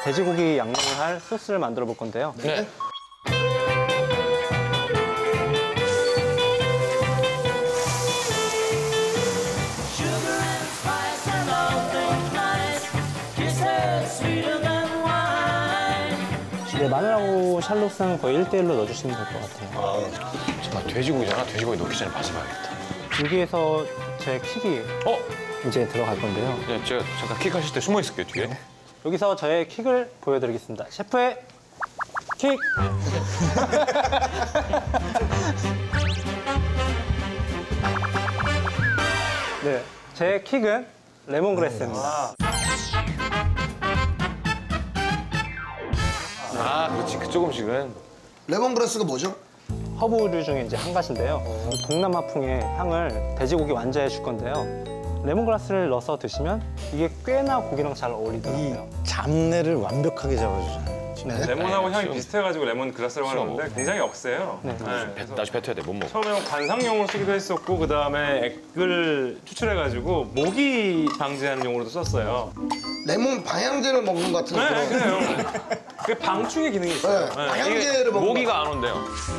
돼지고기 양념을 할 소스를 만들어 볼 건데요. 네. 네, 마늘하고 샬롯은 거의 1대1로 넣어주시면 될 것 같아요. 잠깐 돼지고기잖아. 돼지고기 넣기 전에 맛을 봐야겠다. 여기에서 제 킥이 이제 들어갈 건데요. 네, 제가 잠깐 킥하실 때 숨어 있을게요, 뒤에. 네. 여기서 저의 킥을 보여드리겠습니다. 셰프의 킥! 네, 제 킥은 레몬그래스입니다. 아, 그렇지. 그 조금씩은. 레몬그라스가 뭐죠? 허브류 중에 이제 한 가지인데요. 동남아풍의 향을 돼지고기 완자에 줄 건데요. 레몬그라스를 넣어서 드시면 이게 꽤나 고기랑 잘 어울리더라고요. 잡내를 완벽하게 잡아주잖아요. 네. 레몬하고 향이 비슷해가지고 레몬 그라스라고 하는 건데 굉장히 억세요. 네. 그래서 다시 뱉어야 돼, 못 먹어. 처음에 관상용으로 쓰기도 했었고 그 다음에 액을 추출해가지고 모기 방지하는 용으로도 썼어요. 레몬 방향제를 먹는 것 같은 네, 그런. 그래요. 그게 방충의 기능이 있어요. 네, 방향제를 먹는 모기가 안 온대요.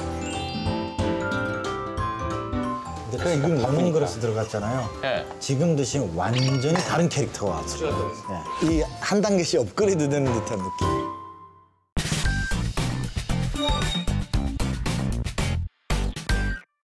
근데 그러니까 이건 레몬그라스 들어갔잖아요. 네. 지금 드시면 완전히 다른 캐릭터가 왔어요. 이 한 단계씩 업그레이드 되는 듯한 느낌.